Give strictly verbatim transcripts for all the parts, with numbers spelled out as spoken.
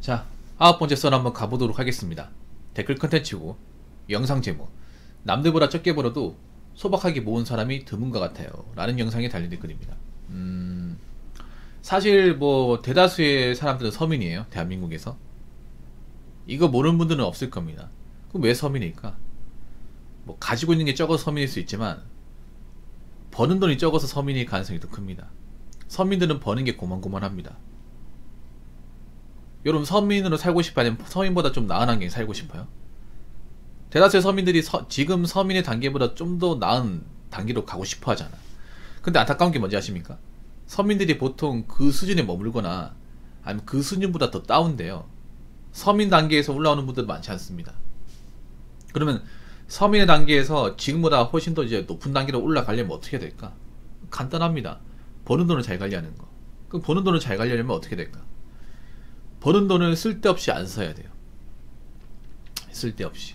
자, 아홉 번째 썰 한번 가보도록 하겠습니다. 댓글 컨텐츠고 영상 제목, 남들보다 적게 벌어도 소박하게 모은 사람이 드문 것 같아요 라는 영상에 달린 댓글입니다. 음... 사실 뭐 대다수의 사람들은 서민이에요. 대한민국에서. 이거 모르는 분들은 없을 겁니다. 그럼 왜 서민일까? 뭐 가지고 있는 게 적어서 서민일 수 있지만 버는 돈이 적어서 서민일 가능성이 더 큽니다. 서민들은 버는 게 고만고만합니다. 여러분, 서민으로 살고 싶어요? 서민보다 좀 나은 환경에 살고 싶어요? 대다수의 서민들이 서, 지금 서민의 단계보다 좀 더 나은 단계로 가고 싶어 하잖아. 근데 안타까운 게 뭔지 아십니까? 서민들이 보통 그 수준에 머물거나 아니면 그 수준보다 더 다운돼요. 서민 단계에서 올라오는 분들도 많지 않습니다. 그러면 서민의 단계에서 지금보다 훨씬 더 이제 높은 단계로 올라가려면 어떻게 될까? 간단합니다. 버는 돈을 잘 관리하는 거. 그럼 버는 돈을 잘 관리하려면 어떻게 될까? 버는 돈을 쓸데없이 안 써야 돼요. 쓸데없이.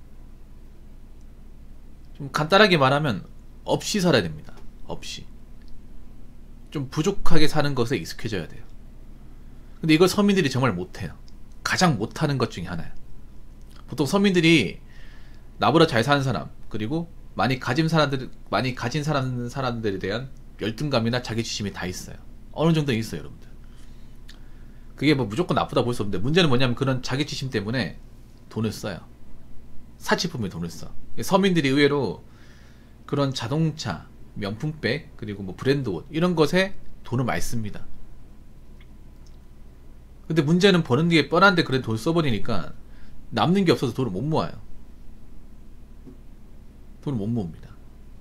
좀 간단하게 말하면 없이 살아야 됩니다. 없이. 좀 부족하게 사는 것에 익숙해져야 돼요. 근데 이걸 서민들이 정말 못해요. 가장 못하는 것 중에 하나야. 보통 서민들이 나보다 잘 사는 사람, 그리고 많이 가진 사람들, 많이 가진 사람, 사람들에 대한 열등감이나 자기주심이 다 있어요. 어느 정도 있어요, 여러분들. 그게 뭐 무조건 나쁘다 볼 수 없는데, 문제는 뭐냐면 그런 자기주심 때문에 돈을 써요. 사치품에 돈을 써. 서민들이 의외로 그런 자동차, 명품백, 그리고 뭐 브랜드 옷, 이런 것에 돈을 많이 씁니다. 근데 문제는 버는 게 뻔한데 그래 돈을 써버리니까 남는 게 없어서 돈을 못 모아요. 돈을 못 모읍니다.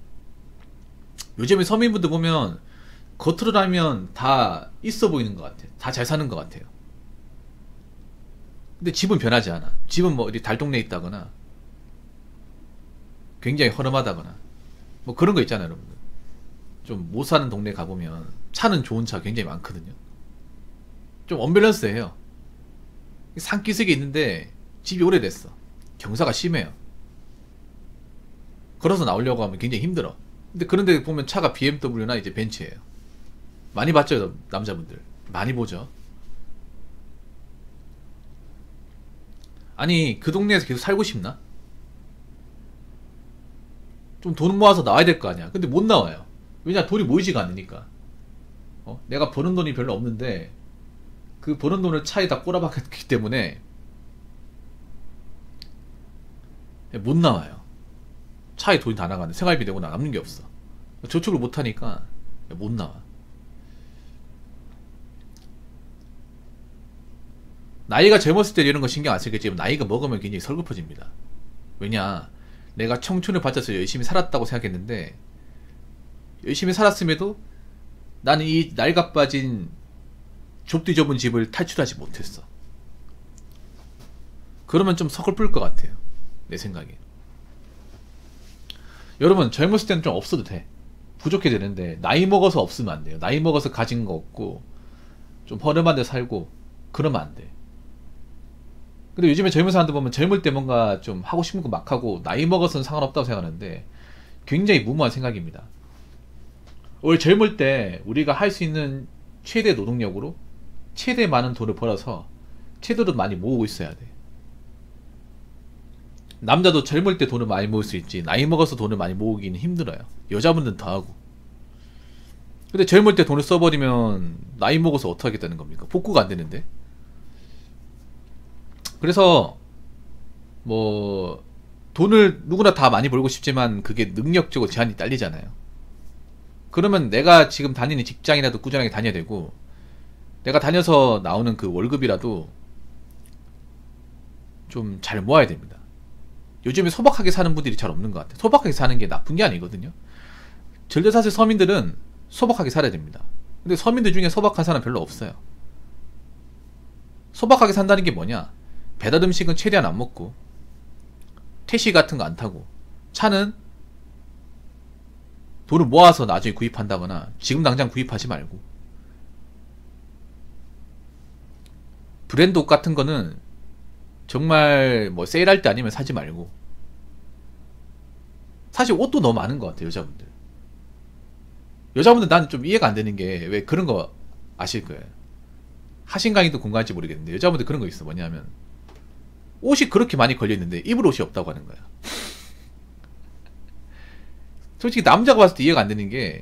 요즘에 서민분들 보면 겉으로 하면 다 있어 보이는 것 같아요. 다 잘 사는 것 같아요. 근데 집은 변하지 않아. 집은 뭐 어디 달동네에 있다거나 굉장히 허름하다거나 뭐 그런 거 있잖아요, 여러분들. 좀 못 사는 동네 가보면 차는 좋은 차 굉장히 많거든요. 좀 언밸런스해요. 산기슭에 있는데 집이 오래됐어. 경사가 심해요. 걸어서 나오려고 하면 굉장히 힘들어. 근데 그런데 보면 차가 비엠더블유나 이제 벤츠예요. 많이 봤죠, 남자분들? 많이 보죠. 아니, 그 동네에서 계속 살고 싶나? 좀 돈 모아서 나와야 될 거 아니야. 근데 못 나와요. 왜냐, 돈이 모이지가 않으니까. 어? 내가 버는 돈이 별로 없는데 그 버는 돈을 차에다 꼬라박았기 때문에 못 나와요. 차에 돈이 다 나가는데 생활비 내고 남는 게 없어. 저축을 못하니까 못 나와. 나이가 젊었을 때 이런 거 신경 안 쓰겠지만 나이가 먹으면 굉장히 설급해집니다. 왜냐, 내가 청춘을 바쳐서 열심히 살았다고 생각했는데 열심히 살았음에도 나는 이 낡아빠진 좁디 좁은 집을 탈출하지 못했어. 그러면 좀 서글플 것 같아요, 내 생각에. 여러분, 젊었을 때는 좀 없어도 돼. 부족해 되는데 나이 먹어서 없으면 안 돼요. 나이 먹어서 가진 거 없고 좀 허름한 데 살고 그러면 안 돼. 근데 요즘에 젊은 사람들 보면 젊을 때 뭔가 좀 하고 싶은 거 막 하고 나이 먹어서는 상관없다고 생각하는데 굉장히 무모한 생각입니다. 원래 젊을 때 우리가 할 수 있는 최대 노동력으로 최대 많은 돈을 벌어서 최대로 많이 모으고 있어야 돼. 남자도 젊을 때 돈을 많이 모을 수 있지 나이 먹어서 돈을 많이 모으기는 힘들어요. 여자분들은 더 하고. 근데 젊을 때 돈을 써버리면 나이 먹어서 어떻게 하겠다는 겁니까? 복구가 안 되는데. 그래서 뭐 돈을 누구나 다 많이 벌고 싶지만 그게 능력적으로 제한이 딸리잖아요. 그러면 내가 지금 다니는 직장이라도 꾸준하게 다녀야 되고, 내가 다녀서 나오는 그 월급이라도 좀 잘 모아야 됩니다. 요즘에 소박하게 사는 분들이 잘 없는 것 같아요. 소박하게 사는 게 나쁜 게 아니거든요. 전대사실 서민들은 소박하게 살아야 됩니다. 근데 서민들 중에 소박한 사람 별로 없어요. 소박하게 산다는 게 뭐냐? 배달 음식은 최대한 안 먹고, 택시 같은 거 안 타고, 차는 돈을 모아서 나중에 구입한다거나 지금 당장 구입하지 말고, 브랜드 옷 같은 거는 정말 뭐 세일할 때 아니면 사지 말고. 사실 옷도 너무 많은 것 같아요, 여자분들. 여자분들 나는 좀 이해가 안 되는 게 왜 그런 거 아실 거예요. 하신 강의도 공감할지 모르겠는데 여자분들 그런 거 있어. 뭐냐면 옷이 그렇게 많이 걸려있는데 입을 옷이 없다고 하는 거야. 솔직히 남자가 봤을 때 이해가 안 되는 게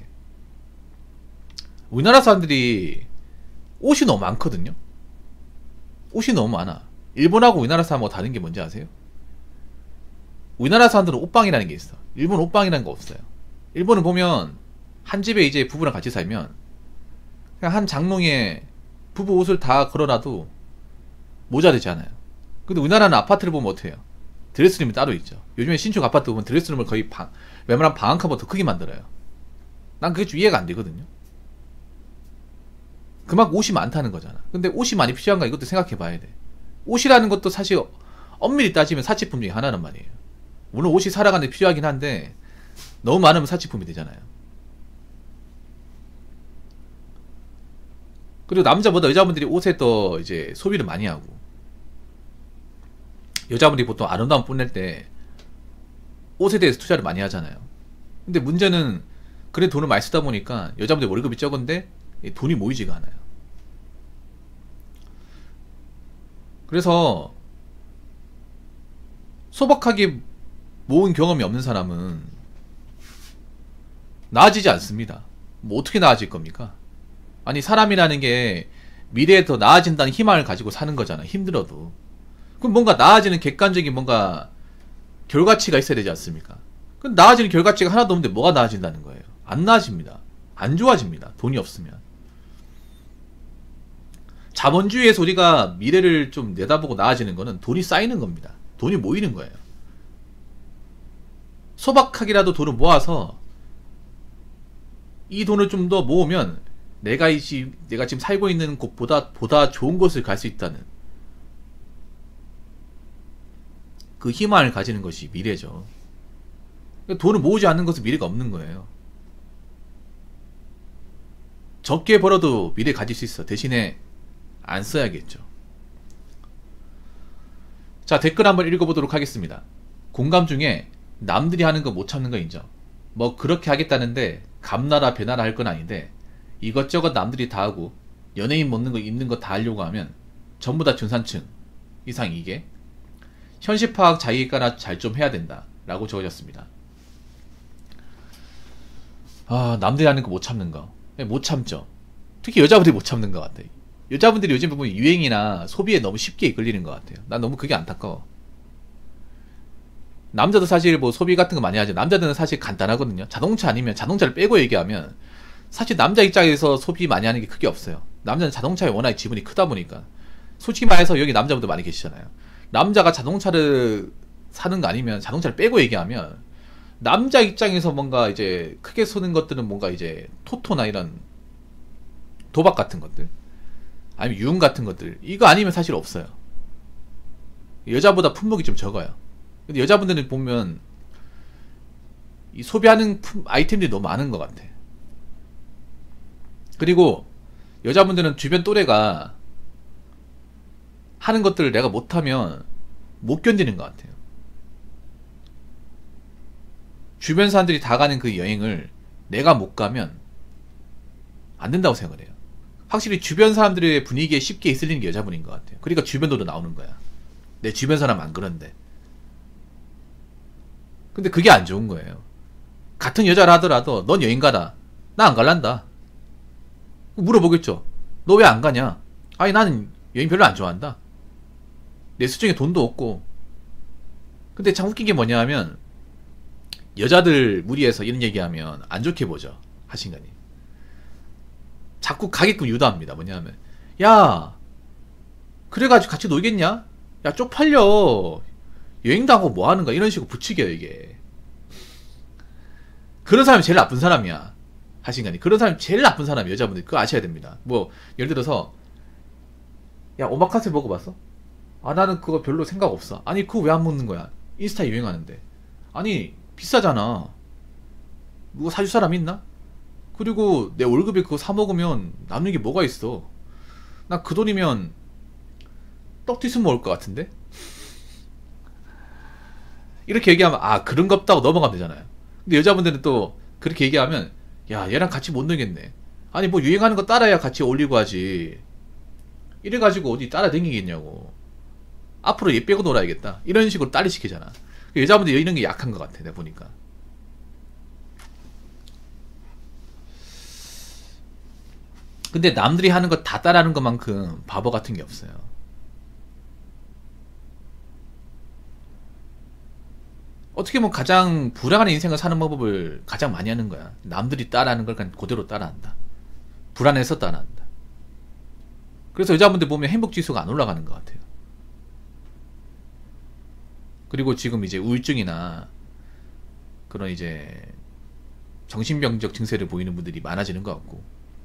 우리나라 사람들이 옷이 너무 많거든요. 옷이 너무 많아. 일본하고 우리나라 사람하고 다른 게 뭔지 아세요? 우리나라 사람들은 옷방이라는 게 있어. 일본 옷방이라는 거 없어요. 일본은 보면 한 집에 이제 부부랑 같이 살면 그냥 한 장롱에 부부 옷을 다 걸어놔도 모자르지 않아요. 근데 우리나라는 아파트를 보면 어떻게 해요? 드레스룸이 따로 있죠. 요즘에 신축 아파트 보면 드레스룸을 거의 방, 웬만한 방 한 칸보다 더 크게 만들어요. 난 그게 좀 이해가 안 되거든요. 그만큼 옷이 많다는 거잖아. 근데 옷이 많이 필요한가 이것도 생각해 봐야 돼. 옷이라는 것도 사실 엄밀히 따지면 사치품 중에 하나란 말이에요. 물론 옷이 살아가는데 필요하긴 한데 너무 많으면 사치품이 되잖아요. 그리고 남자보다 여자분들이 옷에 더 이제 소비를 많이 하고 여자분들이 보통 아름다움 뽐낼 때 옷에 대해서 투자를 많이 하잖아요. 근데 문제는 그래 돈을 많이 쓰다 보니까 여자분들 월급이 적은데 돈이 모이지가 않아요. 그래서 소박하게 모은 경험이 없는 사람은 나아지지 않습니다. 뭐 어떻게 나아질 겁니까? 아니 사람이라는 게 미래에 더 나아진다는 희망을 가지고 사는 거잖아. 힘들어도. 그럼 뭔가 나아지는 객관적인 뭔가 결과치가 있어야 되지 않습니까? 그럼 나아지는 결과치가 하나도 없는데 뭐가 나아진다는 거예요? 안 나아집니다. 안 좋아집니다. 돈이 없으면. 자본주의에서 우리가 미래를 좀 내다보고 나아지는 거는 돈이 쌓이는 겁니다. 돈이 모이는 거예요. 소박하게라도 돈을 모아서 이 돈을 좀 더 모으면 내가 이 집, 내가 지금 살고 있는 곳보다 보다 좋은 곳을 갈 수 있다는 그 희망을 가지는 것이 미래죠. 돈을 모으지 않는 것은 미래가 없는 거예요. 적게 벌어도 미래 가질 수 있어. 대신에 안 써야겠죠. 자, 댓글 한번 읽어보도록 하겠습니다. 공감 중에 남들이 하는 거 못 참는 거 인정. 뭐 그렇게 하겠다는데 감나라 배나라 할 건 아닌데 이것저것 남들이 다 하고 연예인 먹는 거 입는 거 다 하려고 하면 전부 다 중산층 이상 이게 현실 파악 자기가나 잘 좀 해야 된다 라고 적어졌습니다. 아, 남들이 하는 거 못 참는 거 못 참죠. 특히 여자분들이 못 참는 것 같아요. 여자분들이 요즘 보면 유행이나 소비에 너무 쉽게 이끌리는 것 같아요. 난 너무 그게 안타까워. 남자도 사실 뭐 소비 같은 거 많이 하죠. 남자들은 사실 간단하거든요. 자동차 아니면 자동차를 빼고 얘기하면 사실 남자 입장에서 소비 많이 하는 게 크게 없어요. 남자는 자동차에 워낙 지분이 크다 보니까. 솔직히 말해서 여기 남자분들 많이 계시잖아요. 남자가 자동차를 사는 거 아니면 자동차를 빼고 얘기하면 남자 입장에서 뭔가 이제 크게 쓰는 것들은 뭔가 이제 토토나 이런 도박 같은 것들 아니면 유흥 같은 것들 이거 아니면 사실 없어요. 여자보다 품목이 좀 적어요. 근데 여자분들은 보면 이 소비하는 품, 아이템들이 너무 많은 것 같아. 그리고 여자분들은 주변 또래가 하는 것들을 내가 못하면 못 견디는 것 같아요. 주변 사람들이 다 가는 그 여행을 내가 못 가면 안 된다고 생각을 해요. 확실히 주변 사람들의 분위기에 쉽게 이끌리는 게 여자분인 것 같아요. 그러니까 주변도로 나오는 거야. 내 주변 사람 안 그런데. 근데 그게 안 좋은 거예요. 같은 여자를 하더라도 넌 여행 가라. 나 안 갈란다. 물어보겠죠. 너 왜 안 가냐? 아니 나는 여행 별로 안 좋아한다. 내 수중에 돈도 없고. 근데 참 웃긴 게 뭐냐 하면 여자들 무리해서 이런 얘기하면 안 좋게 보죠. 하신가니. 자꾸 가게끔 유도합니다. 뭐냐면 야 그래가지고 같이 놀겠냐? 야 쪽팔려. 여행도 하고 뭐 하는 거야? 이런 식으로 부추겨요 이게. 그런 사람이 제일 나쁜 사람이야. 하신가니. 그런 사람이 제일 나쁜 사람이 여자분들 그거 아셔야 됩니다. 뭐 예를 들어서 야 오마카세 먹어봤어? 아 나는 그거 별로 생각 없어. 아니 그거 왜 안 먹는 거야? 인스타 유행하는데. 아니 비싸잖아. 누가 사줄 사람 있나? 그리고 내 월급에 그거 사 먹으면 남는 게 뭐가 있어? 나 그 돈이면 떡튀순 먹을 것 같은데? 이렇게 얘기하면 아 그런 거 없다고 넘어가면 되잖아요. 근데 여자분들은 또 그렇게 얘기하면 야 얘랑 같이 못 놀겠네. 아니 뭐 유행하는 거 따라야 같이 어울리고 하지. 이래가지고 어디 따라다니겠냐고. 앞으로 얘 빼고 놀아야겠다. 이런 식으로 딸리 시키잖아. 여자분들이 이런 게 약한 것 같아, 내가 보니까. 근데 남들이 하는 거 다 따라하는 것만큼 바보 같은 게 없어요. 어떻게 보면 가장 불행한 인생을 사는 방법을 가장 많이 하는 거야. 남들이 따라하는 걸 그냥 그대로 따라한다. 불안해서 따라한다. 그래서 여자분들 보면 행복지수가 안 올라가는 것 같아요. 그리고 지금 이제 우울증이나 그런 이제 정신병적 증세를 보이는 분들이 많아지는 것 같고,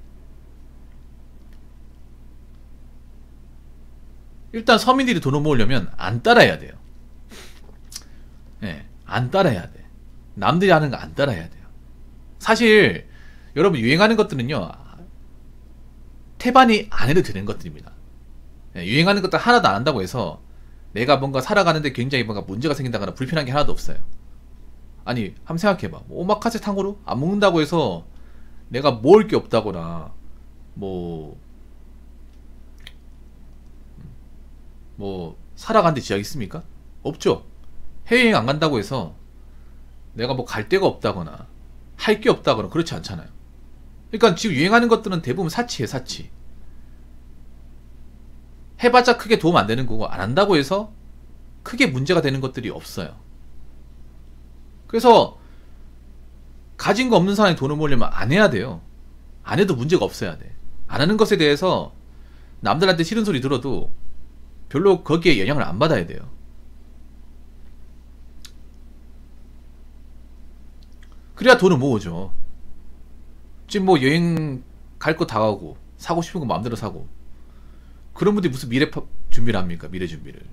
일단 서민들이 돈을 모으려면 안 따라해야 돼요. 예, 네, 안 따라해야 돼. 남들이 하는 거 안 따라해야 돼요. 사실 여러분 유행하는 것들은요, 태반이 안 해도 되는 것들입니다. 네, 유행하는 것들 하나도 안 한다고 해서 내가 뭔가 살아가는데 굉장히 뭔가 문제가 생긴다거나 불편한 게 하나도 없어요. 아니, 한번 생각해봐. 뭐 오마카세 탕후루 안 먹는다고 해서 내가 먹을 게 없다거나 뭐 뭐 살아가는데 지장 있습니까? 없죠. 해외여행 안 간다고 해서 내가 뭐 갈 데가 없다거나 할 게 없다거나 그렇지 않잖아요. 그러니까 지금 유행하는 것들은 대부분 사치예요, 사치. 해봤자 크게 도움 안 되는 거고, 안 한다고 해서 크게 문제가 되는 것들이 없어요. 그래서 가진 거 없는 사람이 돈을 모으려면 안 해야 돼요. 안 해도 문제가 없어야 돼. 안 하는 것에 대해서 남들한테 싫은 소리 들어도 별로 거기에 영향을 안 받아야 돼요. 그래야 돈을 모으죠. 지금 뭐 여행 갈 거 다 가고 사고 싶은 거 마음대로 사고, 그런 분들이 무슨 미래 준비를 합니까? 미래 준비를.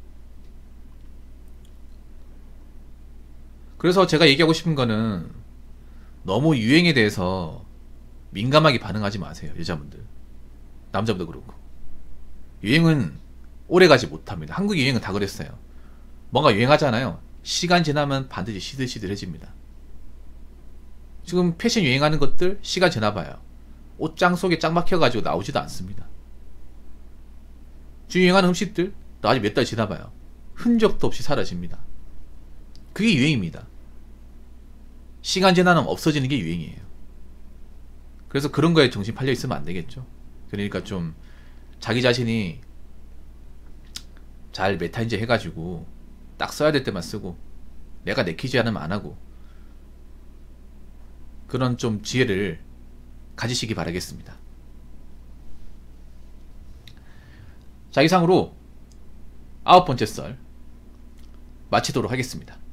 그래서 제가 얘기하고 싶은 거는 너무 유행에 대해서 민감하게 반응하지 마세요. 여자분들, 남자분도 그렇고. 유행은 오래가지 못합니다. 한국 유행은 다 그랬어요. 뭔가 유행하잖아요. 시간 지나면 반드시 시들시들해집니다. 지금 패션 유행하는 것들 시간 지나봐요. 옷장 속에 짱 막혀가지고 나오지도 않습니다. 지금 유행하는 음식들 나중에 몇 달 지나봐요. 흔적도 없이 사라집니다. 그게 유행입니다. 시간 지나면 없어지는 게 유행이에요. 그래서 그런 거에 정신 팔려 있으면 안 되겠죠. 그러니까 좀 자기 자신이 잘 메타인지 해가지고 딱 써야 될 때만 쓰고, 내가 내키지 않으면 안 하고, 그런 좀 지혜를 가지시기 바라겠습니다. 자, 이상으로 아홉 번째 썰 마치도록 하겠습니다.